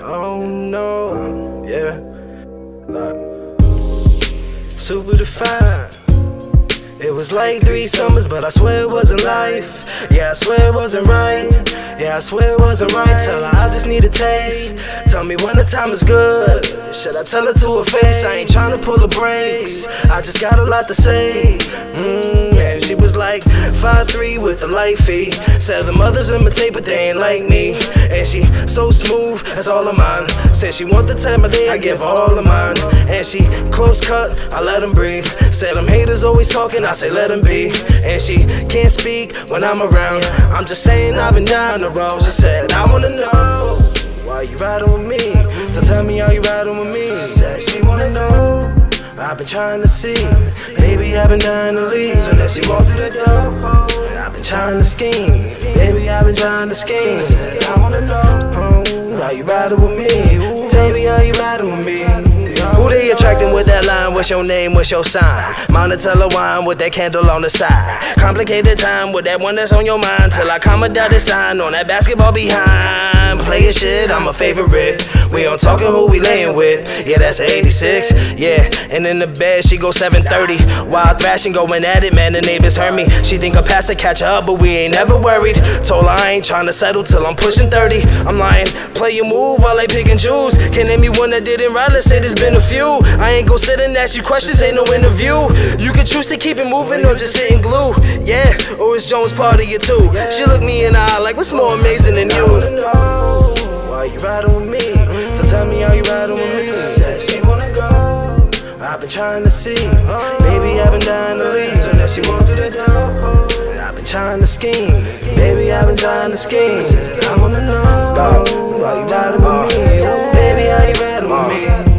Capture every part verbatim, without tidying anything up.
Oh no, yeah. Like, super defined. It was like three summers, but I swear it wasn't life. Yeah, I swear it wasn't right. Yeah, I swear it wasn't right. Tell her I just need a taste. Tell me when the time is good. Should I tell her to her face? I ain't tryna pull the brakes. I just got a lot to say. Mmm, yeah, she was like five three with a light fee. Said the mothers imitate, but they ain't like me. And she so smooth, that's all of mine. Said she want the time of day, I give her all of mine. And she close cut, I let them breathe. Said them haters always talking, I say let them be. And she can't speak when I'm around. I'm just saying I've been down the road. She said I wanna know why you riding with me. So tell me how you riding with me. She said she wanna know. I've been trying to see. Baby, I've been dying to leave. So then she walked through the door. I've been trying to scheme. Baby, I've been trying to scheme. She said I wanna know how you riding with me. Tell me how you riding with me. Who they attracting with that line? What's your name? What's your sign? Monticello wine with that candle on the side. Complicated time with that one that's on your mind. Till I come a dotted sign on that basketball behind. Playin' shit, I'm a favorite. We on talking who we layin' with. Yeah, that's an eighty-six. Yeah, and in the bed she go seven thirty. Wild thrashing, going at it, man, the neighbors heard me. She think a pastor catch her up, but we ain't never worried. Told her I ain't trying to settle till I'm pushing thirty. I'm lying, play your move while I pick and choose. Can name me one that didn't ride? Let's say there's been a few. I ain't gon' sit and ask you questions, ain't no interview. You can choose to keep it moving or just sit and glue. Yeah, or is Jones part of you too? She looked me in the eye like, what's more amazing than you? I wanna know why you riding with me. So tell me how you riding with me. She said she wanna go. I've been trying to see. Baby, I've been dying to leave. So now she walked through the door. I've been trying to scheme. Baby, I've been trying to scheme. I wanna know why you riding with me. Baby, how you riding with me?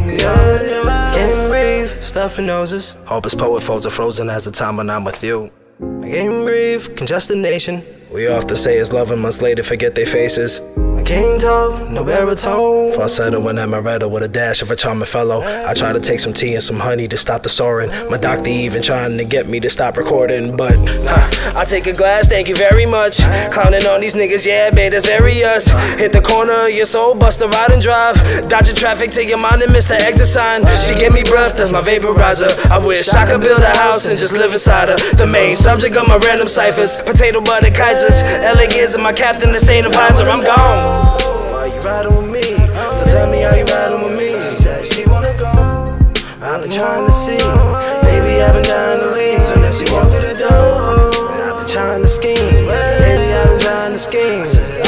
Can't breathe, stuffing noses. Hopeless poet folds are frozen as the time when I'm with you. I can't breathe, congested nation. We often say it's love and months later forget their faces. I can't talk, no baritone. Falsetto when amaretto with a dash of a charming fellow. I try to take some tea and some honey to stop the soaring. My doctor even trying to get me to stop recording, but huh, I take a glass, thank you very much. Clowning on these niggas, yeah, babe, that's very us. Hit the corner of your soul, bust the ride and drive. Dodging traffic, take your mind and miss the exit sign. She give me breath, that's my vaporizer. I wish I could build a house and just live inside her. The main subject of my random ciphers. Potato butter Kaisers, L A Gears and my captain, this ain't a visor, I'm gone. Why you riding with me? So tell me how you riding with me. She said she wanna go. I've been trying to see. Baby, I've been dying to leave. So now she walked through the door. I've been trying to scheme. Baby, I've been trying to scheme.